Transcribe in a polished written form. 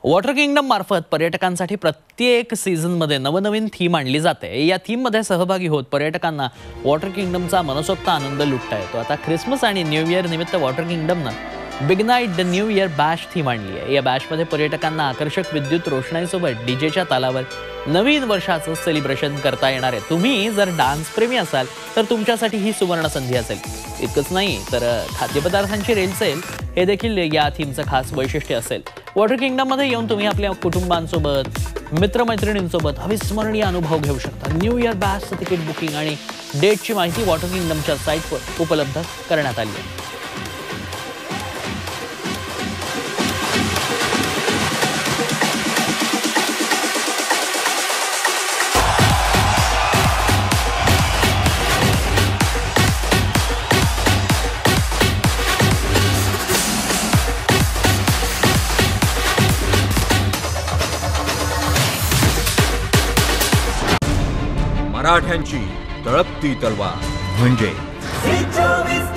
Water kingdom मार्फत पर्यटकांसाठी प्रत्येक सीझनमध्ये नवनवीन थीम आणली जाते। या थीममध्ये सहभागी होत पर्यटकांना वॉटर किंगडमचा मनसोक्त आनंद लुटता येतो। आता ख्रिसमस आणि न्यू इयर निमित्त वॉटर किंगडमनं big night the new year bash theme आणली आहे। या बॅशमध्ये पर्यटकांना आकर्षक विद्युत रोषणाईसोबत डीजेच्या तालावर नवीन वर्षाचं सेलिब्रेशन करता येणार आहे। तुम्ही जर डान्स प्रेमी असाल तर तुमच्यासाठी ही सुवर्ण संधी असेल। इतकंच नाही तर खाद्यपदार्थांची रेलचेल हे देखील या थीमचं खास वैशिष्ट्य असेल। वॉटर किंगडममध्ये येऊन तुम्ही आपल्या कुटुंबांसोबत मित्रमैत्रिणींसोबत अविस्मरणीय अनुभव घेऊ शकता। न्यू इयर बॅशचं तिकीट बुकिंग आणि डेटची माहिती वॉटर किंगडमच्या साईटवर उपलब्ध करण्यात आली आहे। मराठ्यांची तळपती तलवार म्हणजे